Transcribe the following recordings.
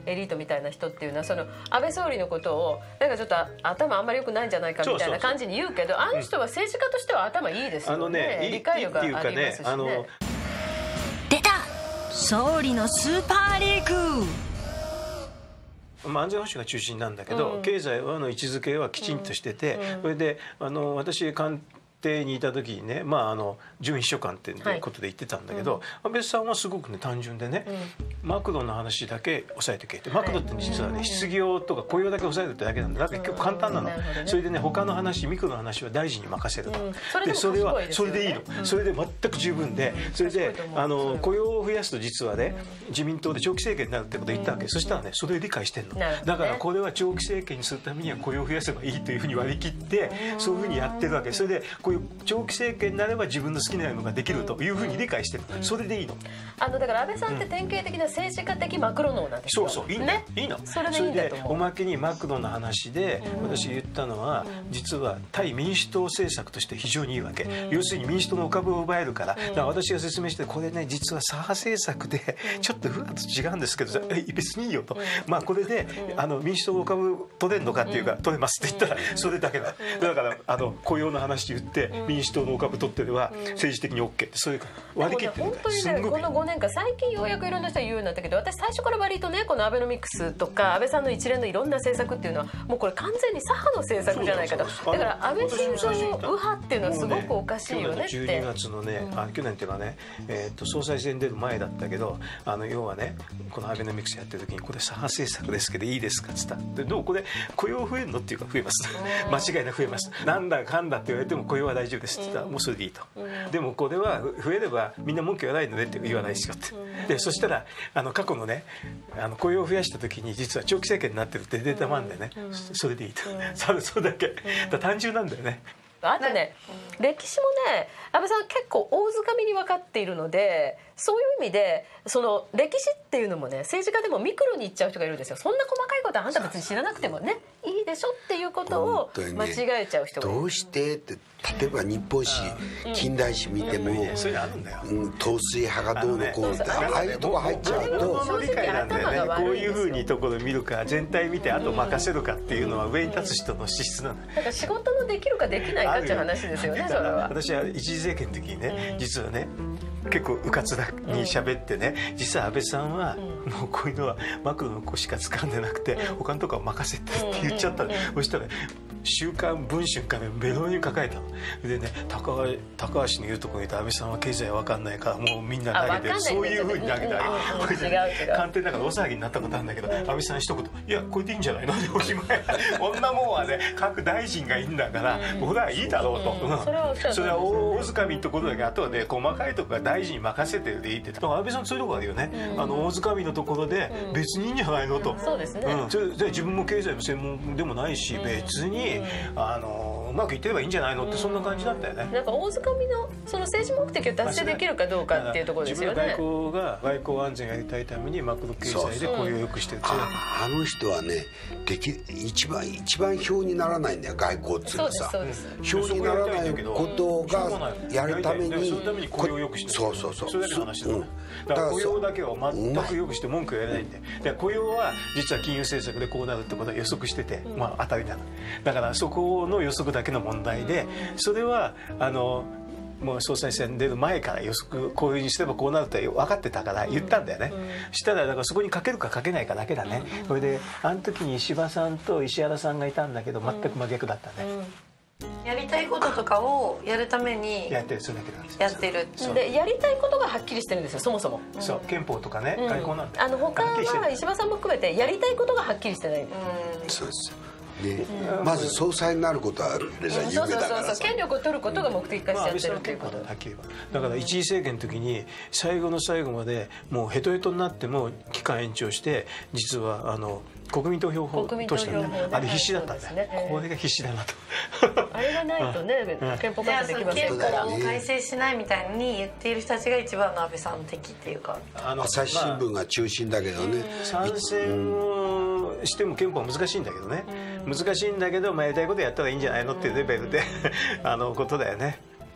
エリートみたいな人っていうのはその安倍総理のことをなんかちょっと頭あんまり良くないんじゃないかみたいな感じに言うけど、あの人は政治家としては頭いいですよね。理解力がありますしね。 出た総理のスーパーリーク。 安全保障が中心なんだけど、経済の位置づけはきちんとしてて、それで私官邸にいた時にね、準秘書官っていうことで言ってたんだけど、安倍さんはすごくね単純でね、マクロの話だけ抑えてけって。マクロって実はね失業とか雇用だけ抑えるってだけなんだ。だから結構簡単なの。それでね他の話ミクロの話は大臣に任せると。でそれはそれでいいの。それで全く十分で、それで雇用を増やすと実はね自民党で長期政権になるってことを言ったわけ。そしたらねそれを理解してんの。だからこれは長期政権にするためには雇用を増やせばいいというふうに割り切ってそういうふうにやってるわけ。それでこういう長期政権になれば自分の好きなのができるというふうに理解してる。それでいいの。 だから安倍さんって典型的な政治家的マクロ脳なんですよ。 そういいの、ね、いいの。それでおまけにマクロの話で私言ったのは実は対民主党政策として非常にいいわけ。要するに民主党のお株を奪えるから。だから私が説明してこれね実は左派政策でちょっと普段と違うんですけど別にいいよと。これで民主党のお株取れるのかっていうか取れますって言ったらそれだけだ。だから雇用の話言って民主党のお株取ってれば政治的に OK ってそういう割り切ってる。 本当にねこの5年間最近ようやくいろんな人が言うようになったけど、私最初から割とねこのアベノミクスとか安倍さんの一連のいろんな政策っていうのはもうこれ完全に左派の政策じゃないかと。だから安倍晋三右派っていうのはすごくおかしいよねって。 12月のね去年っていうかね総裁選出る前だったけど要はねこのアベノミクスやってる時にこれ左派政策ですけどいいですかっつったでどうこれ雇用増えるのっていうか増えます間違いなく増えます。なんだかんだって言われても雇用は大丈夫ですって言ったらもうそれでいいと。でもこれは増えればみんな文句言わないのねって言わないですよって。でそしたら過去のね雇用を増やした時に実は長期政権になってるってデータもあるんでね、それでいいと。それだけだ単純なんだよね。 あとね歴史もね安倍さん結構大掴みに分かっているので、そういう意味でその歴史っていうのもね政治家でもミクロにいっちゃう人がいるんですよ。そんな細かいことはあんた別に知らなくてもねいいでしょっていうことを間違えちゃう人がいる。 どうしてって例えば日本史近代史見ても統帥派がどうのこうのってああいうとこ入っちゃうと理解なんだよね。こういうふうにところ見るか全体見てあと任せるかっていうのは上に立つ人の資質なんだよ。 だから仕事のできるかできないかっていう話ですよね。それは私は一次政権の時にね実はね結構うかつに喋ってね、実は安倍さんはもうこういうのはマクロの子しか掴んでなくて他のとこは任せてって言っちゃったの。そしたら週刊文春からベロに抱えたのでね、高橋の言うところにいた安倍さんは経済わかんないからもうみんな投げてそういうふうに投げてあげて官邸の中で大騒ぎになったことあるんだけど安倍さん一言「いやこれでいいんじゃないの?」でおしまい。こんなもんはね各大臣がいいんだからほらいいだろうと。それは大掴みのところだけどあとはね細かいところは大臣に任せてるでいいって。だから安倍さんそういうところあるよね。大掴みのところで別にいいんじゃないのと。 そうですね。 自分も経済の専門でもないし別にうまくいってればいいんじゃないのってそんな感じだったよね。 なんか大掴みのその政治目的を達成できるかどうかっていうところですよね。 自分の外交安全やりたいためにマクロ経済で雇用を良くしてる。 あの人はね一番票にならないんだよ外交っていうのはさ。票にならないことがやるためにそのために雇用を良くしてる。そうそれだけの話だね。だから雇用だけは全く良くして文句言われないんで。で雇用は実は金融政策でこうなるってことは予測してて当たりなの。だからそこの予測だけの問題でそれはもう総裁選出る前から予測こういうふうにすればこうなるって分かってたから言ったんだよね。したらだからそこにかけるかかけないかだけだね。それであの時に石破さんと石原さんがいたんだけど全く真逆だったね。 やりたいこととかをやるためにやってるそれだけなんです。 やってるでやりたいことがはっきりしてるんですよそもそも。 そう憲法とかね外交なんだよ。 他は石破さんも含めてやりたいことがはっきりしてない。 そうですでまず総裁になることは有名だからさ。 権力を取ることが目的化しちゃってるっていうことはっきりだから一次政権の時に最後の最後までもうヘトヘトになっても期間延長して実は国民投票法通したんだよ。あれ必死だったんだよ。これが必死だなと。 あれがないとね憲法改正できませんから。 憲法を改正しないみたいに言っている人たちが一番の安倍さん的っていうか。 朝日新聞が中心だけどね。 参戦をしても憲法は難しいんだけどね。難しいんだけどやりたいことやったらいいんじゃないのっていうレベルでことだよね。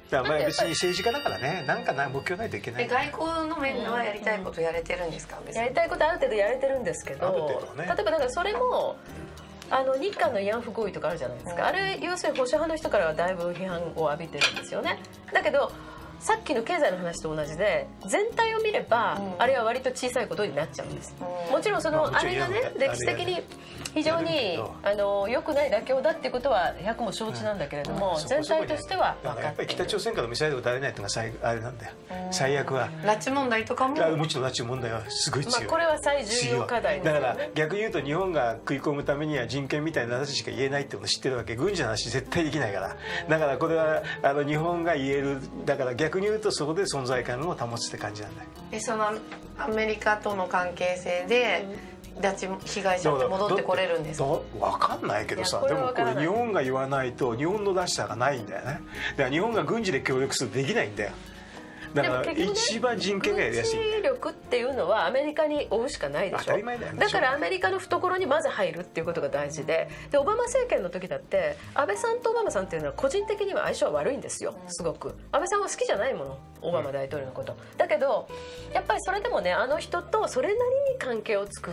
だからまあ別に政治家だからね、なんか目標ないといけない。 外交の面ではやりたいことやれてるんですか？ やりたいことある程度やれてるんですけど、例えばだからそれも日韓の慰安婦合意とかあるじゃないですか、あれ要するに保守派の人からはだいぶ批判を浴びてるんですよね。だけどさっきの経済の話と同じで、全体を見れば、あれは割と小さいことになっちゃうんです。もちろんあれがね、歴史的に非常に良くない妥協だっていうことは100も承知なんだけれども、全体としては分かっている。 やっぱり北朝鮮からミサイルを撃たれないっていうのがあれなんだよ、最悪は。 拉致問題とかも、 もちろん拉致問題はすごい強い。 これは最重要課題ですよね。 だから逆に言うと日本が食い込むためには人権みたいな話しか言えないってことを知ってるわけ。軍事の話絶対できないから。だからこれは日本が言える。だから逆に言うとそこで存在感を保つって感じなんだよ。 そのアメリカとの関係性で拉致被害者って戻ってこれるんですか？ 分かんないけどさ、でもこれ日本が言わないと日本のらしさがないんだよね。だから日本が軍事で協力するとできないんだよ。だから一番人権がやりやすい。 軍事力っていうのはアメリカに追うしかないでしょ。 当たり前だよね。 だからアメリカの懐にまず入るっていうことが大事で、オバマ政権の時だって安倍さんとオバマさんっていうのは個人的には相性は悪いんですよ。すごく安倍さんは好きじゃないもの、オバマ大統領のこと。だけどやっぱりそれでもね、人とそれなりに関係を作って、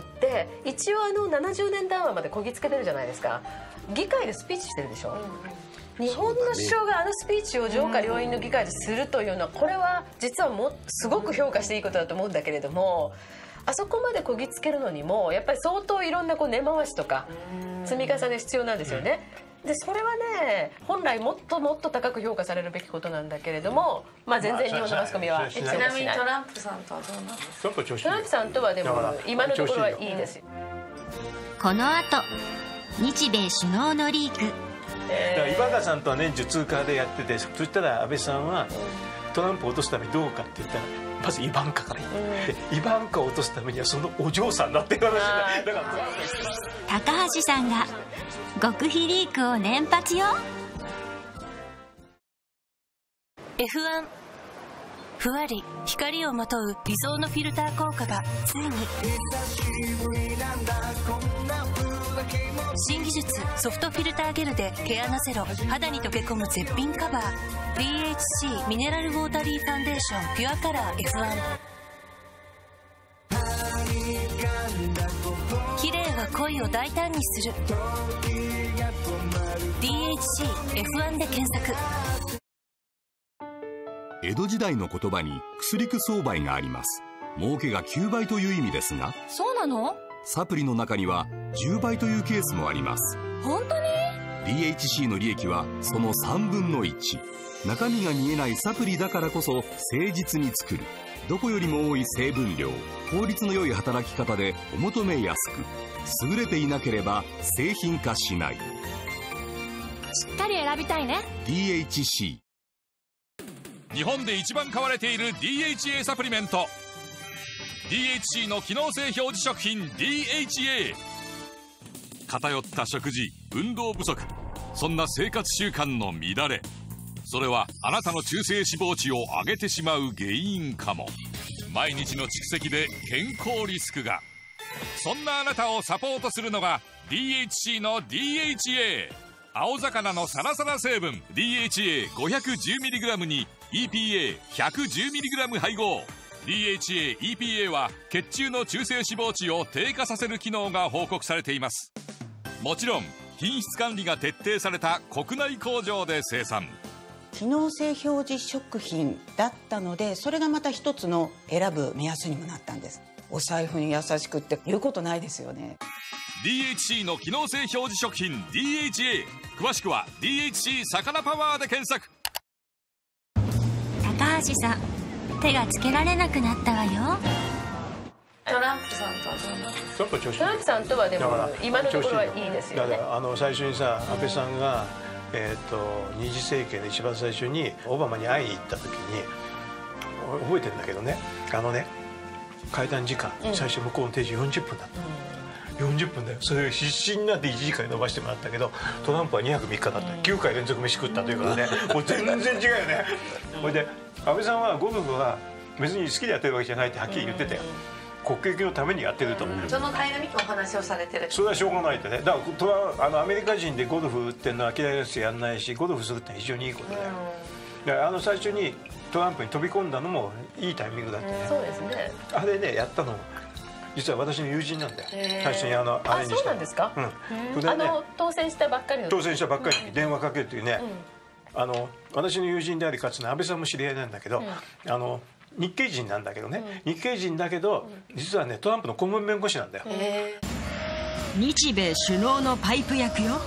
一応70年談話までこぎつけてるじゃないですか。議会でスピーチしてるでしょ。日本の首相がスピーチを上下両院の議会でするというのは、これは実はすごく評価していいことだと思うんだけれども、あそこまでこぎつけるのにもやっぱり相当いろんな根回しとか積み重ね必要なんですよね。でそれはね、本来もっともっと高く評価されるべきことなんだけれども、全然日本のマスコミはちなみにトランプさんとはどうなんですか？ トランプさんとはでも今のところはいいですよ。 この後、日米首脳のリーク。 だからイバンカさんとは年中通過でやってて、そしたら安倍さんはトランプを落とすためにどうかって言ったら、まずイバンカから言って、イバンカを落とすためにはそのお嬢さんだっていう話だから高橋さんが極秘リークを連発よ。 F1 ふわり光をまとう理想のフィルター効果がついに。新技術ソフトフィルターゲルで毛穴ゼロ、肌に溶け込む絶品カバー DHC ミネラルウォータリーファンデーションピュアカラー F1。 綺麗は恋を大胆にする DHC F1 で検索。 江戸時代の言葉に薬く相売があります。儲けが9倍という意味ですが、 そうなの？ サプリの中には10倍というケースもあります。 本当に？ DHC の利益はその3分の1。中身が見えないサプリだからこそ誠実に作る、どこよりも多い成分量、効率の良い働き方でお求めやすく、優れていなければ製品化しない。 しっかり選びたいね。 DHC。 日本で一番買われている DHA サプリメント、 DHC の機能性表示食品 DHA。 偏った食事、運動不足、そんな生活習慣の乱れ、それはあなたの中性脂肪値を上げてしまう原因かも。毎日の蓄積で健康リスクが。そんなあなたをサポートするのが DHC の DHA。 青魚のサラサラ成分 DHA510mg に EPA110mg 配合。 DHA EPA は血中の中性脂肪値を低下させる機能が報告されています。もちろん品質管理が徹底された国内工場で生産。 機能性表示食品だったので、それがまた一つの選ぶ目安にもなったんです。お財布に優しくって言うことないですよね。 DHC の機能性表示食品 DHA。 詳しくは DHC 魚パワーで検索。 高橋さん、手がつけられなくなったわよ。 トランプさんとはどうなんですか？ トランプさんとはでも今のところはいいですよね。 だから最初にさ、安倍さんが二次政権で一番最初にオバマに会いに行った時に、覚えてるんだけどね、会談時間、最初向こうの定時40分だった、40分だよ。それを必死になって1時間に伸ばしてもらったけど、トランプは2泊3日だった、9回連続飯食ったというからね、もう全然違うよね。それで安倍さんはゴルフは別に好きでやってるわけじゃないってはっきり言ってたよ。国益のためにやってると。 その間にお話をされてる。 それはしょうがないってね。だからアメリカ人でゴルフっていうのは嫌いです、やんないし、ゴルフするって非常にいいことだよ。 最初にトランプに飛び込んだのもいいタイミングだったね。 そうですね。 あれねやったの実は私の友人なんだよ。最初にアレンジした。 そうなんですか。当選したばっかりの。 当選したばっかりに電話かけるというね。私の友人でありかつて安倍さんも知り合いなんだけど、日系人なんだけどね、日系人だけど実はねトランプの顧問弁護士なんだよ。 日米首脳のパイプ役よ。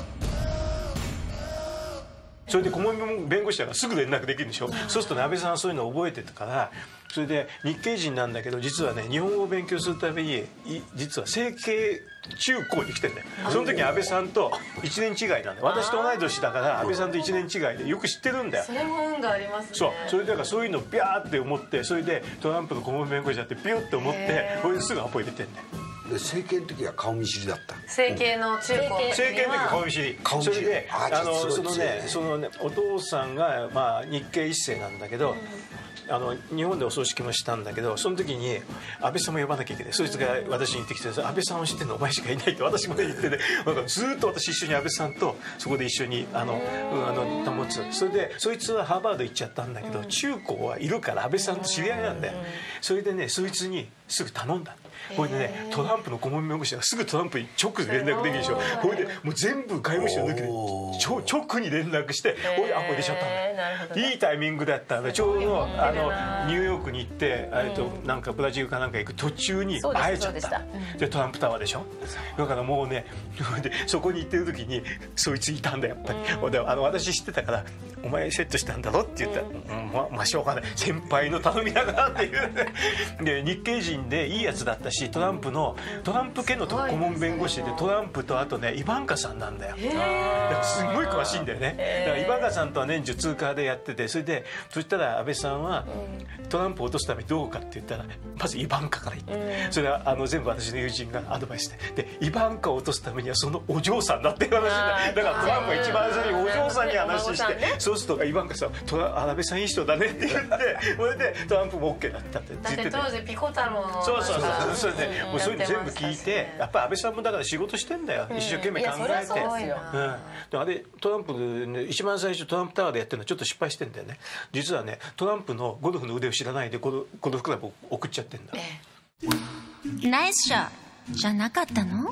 それで顧問弁護士だからすぐ連絡できるでしょ。そうするとね安倍さんはそういうのを覚えてたから、それで日系人なんだけど実はね日本語を勉強するために実は成蹊中高に来てんだよ。その時に安倍さんと1年違いなんだよ。私と同い年だから安倍さんと1年違いでよく知ってるんだよ。 それも運がありますね。 それだからそういうのビャーって思って、それでトランプの顧問弁護士だってビューって思ってそれですぐアポ入れてんだよ。 政権の時は顔見知りだった。 政権の中高政権の時顔見知り。それでそのねお父さんが日系一世なんだけど、日本でお葬式もしたんだけど、その時に安倍さんも呼ばなきゃいけない。そいつが私に言ってきて、安倍さんを知ってるのお前しかいないって私も言ってね、ずっと私一緒に安倍さんとそこで一緒に保つ。それでそいつはハーバード行っちゃったんだけど、中高はいるから安倍さんと知り合いなんだよ。それでねそいつにすぐ頼んだ。これでねトランプの顧問弁護士がすぐトランプに直で連絡できるでしょ。これでもう全部外務省抜きで直に連絡してこれアポ入れちゃったんだ。いいタイミングだったんだ。ちょうどニューヨークに行ってなんかブラジルかなんか行く途中に会えちゃった。でトランプタワーでしょ。だからもうねそこに行ってる時にそいついたんだやっぱり。私知ってたから「お前セットしたんだろ?」って言ったら「まあしょうがない先輩の頼みだから」っていうで日系人でいいやつだったし、トランプ家の顧問弁護士でトランプとあとねイバンカさんなんだよ。だからすごい詳しいんだよね。だからイバンカさんとは年中通貨でやってて、そしたら安倍さんはトランプを落とすためにどうかって言ったらまずイバンカから言って、それは全部私の友人がアドバイスでイバンカを落とすためにはそのお嬢さんだっていう話だ。だからトランプが一番最初にお嬢さんに話して、そうするとイバンカさん安倍さんいい人だねって言って、それでトランプも OK だったって言ってて。 だって当時ピコ太郎のそうそれでもうそういうの全部聞いて、やっぱり安倍さんもだから仕事してんだよ。一生懸命考えて。あれトランプね一番最初トランプタワーでやってるのちょっと失敗してんだよね。実はねトランプのゴルフの腕を知らないでゴルフクラブを送っちゃってんだ。 ナイスショットじゃなかったの？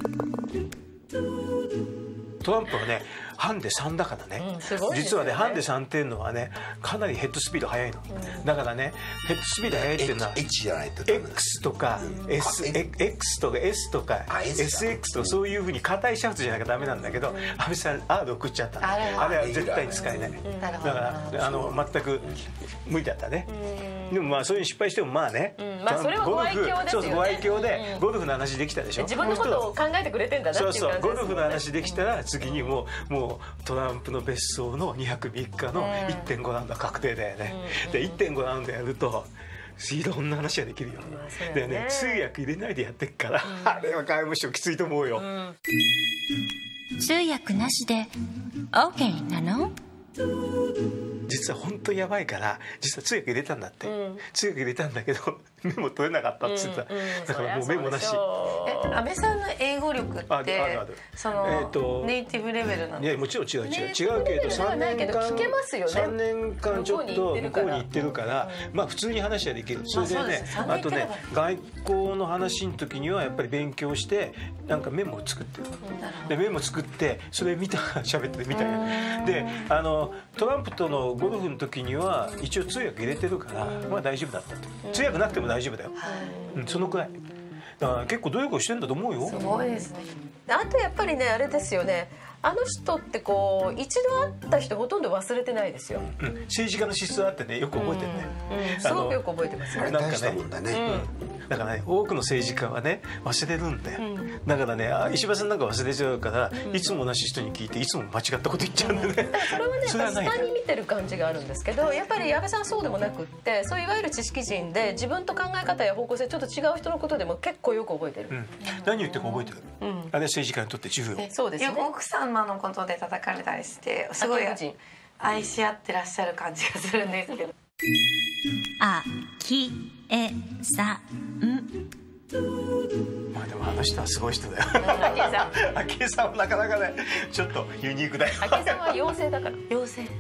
トランプはねハンデ3だからね、実はねハンデ3っていうのはねかなりヘッドスピード速いの。だからねヘッドスピード速いっていうのは H じゃないと X とか X とか S とか SX とかそういうふうに硬いシャフトじゃなきゃダメなんだけど、安倍さん R 送っちゃったの。あれは絶対に使えない。だから全く無理だったね。でもそういう失敗してもね、 それはご愛嬌ですよね。 ご愛嬌でゴルフの話できたでしょ。 自分のことを考えてくれてんだなっていう感じですね。 ゴルフの話できたら次にもうトランプの別荘の2泊3日の 1.5 ラウンドは確定だよね。で 1.5 ラウンドやるといろんな話ができるよ。でね通訳入れないでやってっから、あれは外務省きついと思うよ。 通訳なしで OK なの？ 実は本当にやばいから実は通訳入れたんだって。通訳入れたんだけどメモ取れなかったっつってた。だからもうメモなし。 安倍さんの英語力ってそのネイティブレベルなの？ いやもちろん違うけど3年間ちょっと向こうに行ってるから普通に話はできる。それでねあとね外交の話の時にはやっぱり勉強してなんかメモを作ってる。でメモ作ってそれ見たら喋ってるみたいな。でトランプとのゴルフの時には一応通訳入れてるから大丈夫だったと。通訳なくても大丈夫だよ。そのくらい。だから結構努力をしてんだと思うよ。 すごいですね。 あとやっぱりねあれですよね。あの人って一度会った人ほとんど忘れてないですよ。 政治家の資質あってねよく覚えてるね。 すごくよく覚えてますよ。 大したもんだね。 だからね多くの政治家はね忘れるんだよ。だからね石破さんなんか忘れちゃうからいつも同じ人に聞いていつも間違ったこと言っちゃうんだよね。 それはね下に見てる感じがあるんですけど、やっぱり安倍さんはそうでもなくって、そういういわゆる知識人で自分と考え方や方向性ちょっと違う人のことでも結構よく覚えてる。 何言ってるか覚えてる。あれ政治家にとって重要。 そうですね。 奥様のことで叩かれたりしてすごい愛し合ってらっしゃる感じがするんですけど。 あきえさん。 でもあの人はすごい人だよ。昭恵さんはなかなかねちょっとユニークだよ。 昭恵さんは妖精だから。 妖精。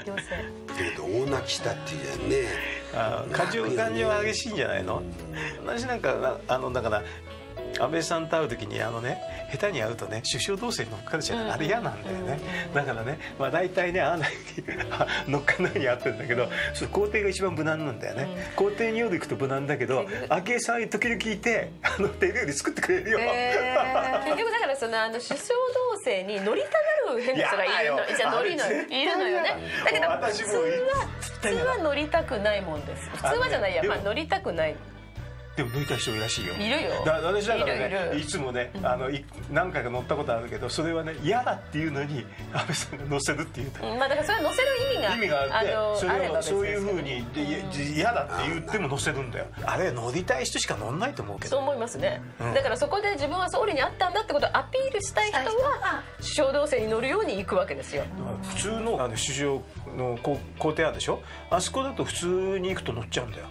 要請けど大泣きしたっていうじゃんね。 感情は激しいんじゃないの。私なんかだから安倍さんと会う時に下手に会うとね首相同棲に乗っかるじゃない、あれ嫌なんだよね。だからね大体ね乗っかんないように会ってるんだけど、皇帝が一番無難なんだよね。皇帝による行くと無難だけど、昭恵さん時々聞いて手料理作ってくれるよ。 結局だから首相同棲に乗りたがる変な人がいるの。じゃあいるのよね。だけど普通は乗りたくないもんです。普通はじゃないや、乗りたくない。 でも乗りたい人いるらしいよ。 いるよ。 私だからね、いつもね何回か乗ったことあるけど、それはね嫌だっていうのに安倍さんが乗せるっていう。 まあだからそれは乗せる意味があって、そういうふうに嫌だって言っても乗せるんだよ。あれ乗りたい人しか乗んないと思うけど。 そう思いますね。だからそこで自分は総理に会ったんだってことをアピールしたい人は首相同棲に乗るように行くわけですよ。 普通の首相の公邸あるでしょ。あそこだと普通に行くと乗っちゃうんだよ。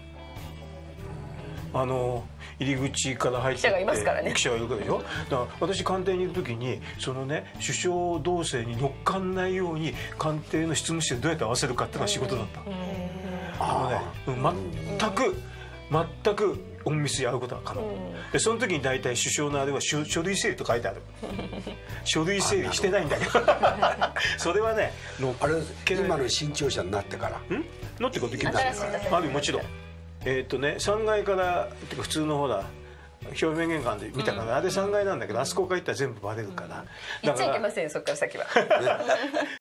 入り口から入って記者がいますからね。 記者がいるからでしょ。だから私官邸にいる時に首相同棲に乗っかんないように官邸の執務室でどうやって合わせるかっていうのが仕事だった。全く隠密に会うことが可能で、その時に大体首相のあれは書類整理と書いてある。書類整理してないんだけどそれはねあれ今の新庁舎になってから乗ってことできるんだある。もちろん3階からってか普通のほら表面玄関で見たから、あれ3階なんだけど、あそこから行ったら全部バレるから。 行っちゃいけませんよ、そっから先は。